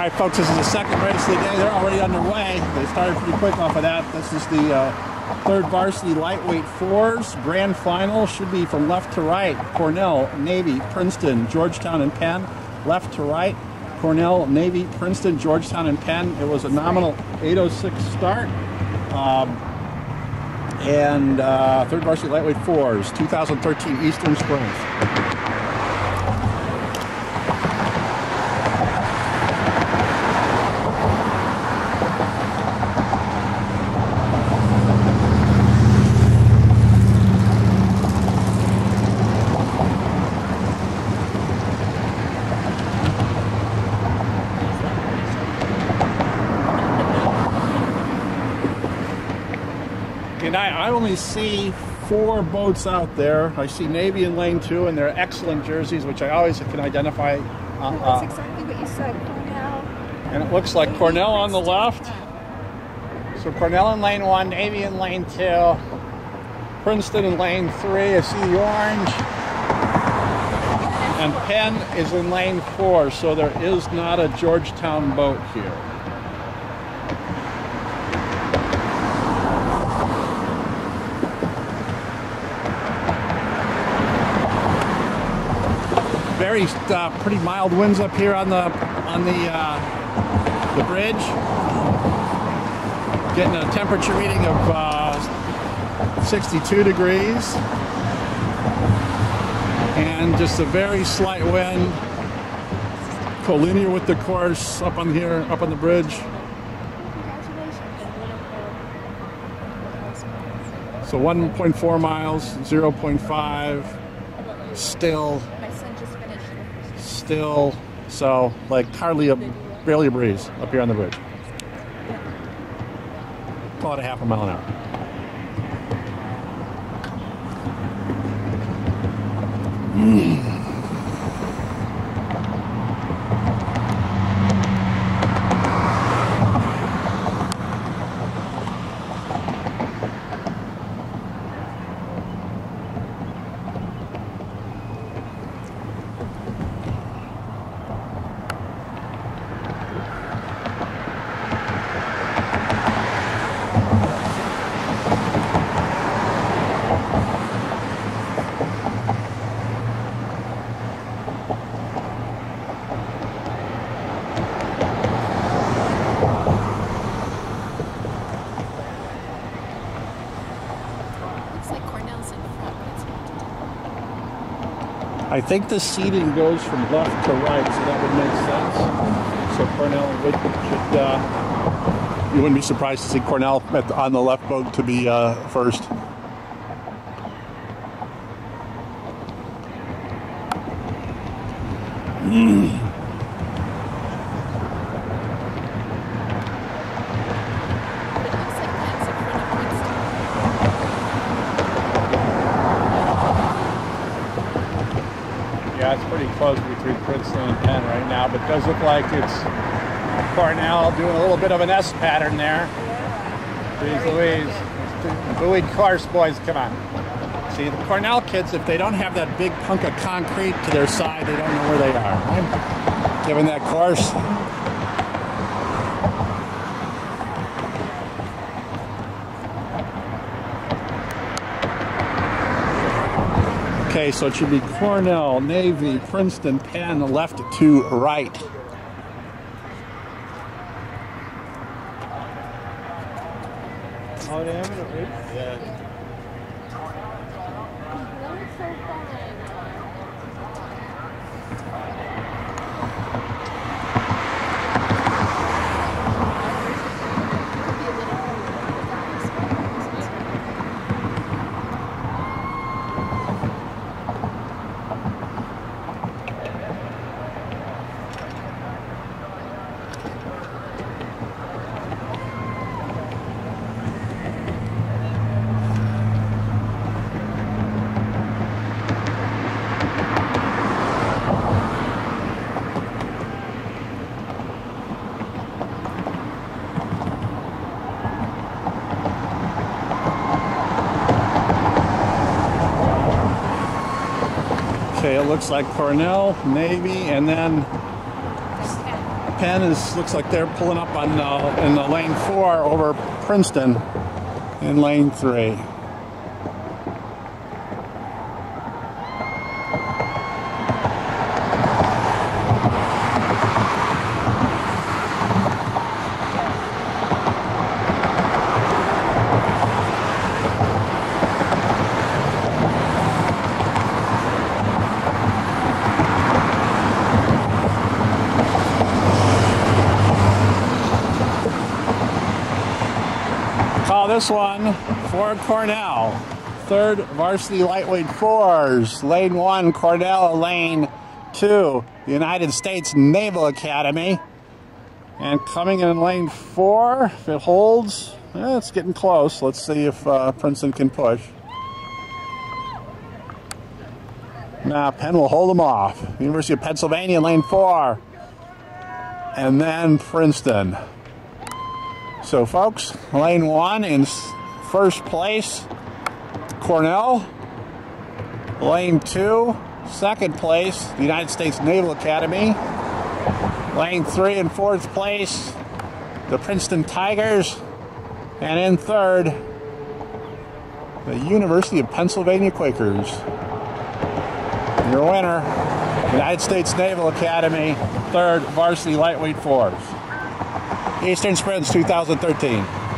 Alright folks, this is the second race of the day. They're already underway. They started pretty quick off of that. This is the third varsity lightweight fours. Grand final should be from left to right. Cornell, Navy, Princeton, Georgetown, and Penn. Left to right. Cornell, Navy, Princeton, Georgetown, and Penn. It was a nominal 8:06 start. Third varsity lightweight fours, 2013 Eastern Springs. And I only see 4 boats out there. I see Navy in lane 2, and they're excellent jerseys, which I always can identify. That's exactly what you said, Cornell. And it looks like Cornell on the left. So Cornell in lane 1, Navy in lane 2, Princeton in lane 3. I see the orange. And Penn is in lane 4, so there is not a Georgetown boat here. Very pretty mild winds up here on the bridge. Getting a temperature reading of 62 degrees, and just a very slight wind, collinear with the course up on here, up on the bridge. So 1.4 miles, 0.5, still. So like barely a breeze up here on the bridge. Call it a half a mile an hour. I think the seating goes from left to right, so that would make sense. So Cornell you wouldn't be surprised to see Cornell on the left boat to be first. Yeah, it's pretty close between Princeton and Penn right now, but it does look like it's Cornell doing a little bit of an S pattern there. Jeez Louise. Buoy course, boys, come on. See, the Cornell kids, if they don't have that big hunk of concrete to their side, they don't know where they are. Right? Given that course. Okay, so it should be Cornell, Navy, Princeton, Penn, left to right. Oh, damn it. Yeah. Okay, it looks like Cornell, Navy, and then Penn looks like they're pulling up on in the lane 4 over Princeton in lane 3. Call this one for Cornell. Third varsity lightweight 4s. Lane 1, Cornell. Lane 2, United States Naval Academy. And coming in lane 4, if it holds, it's getting close. Let's see if Princeton can push. Now Penn will hold them off. University of Pennsylvania, lane 4. And then Princeton. So folks, lane 1 in first place, Cornell. Lane 2, second place, the United States Naval Academy. Lane 3 in fourth place, the Princeton Tigers. And in third, the University of Pennsylvania Quakers. Your winner, United States Naval Academy, third varsity lightweight 4s. Eastern Sprints 2013.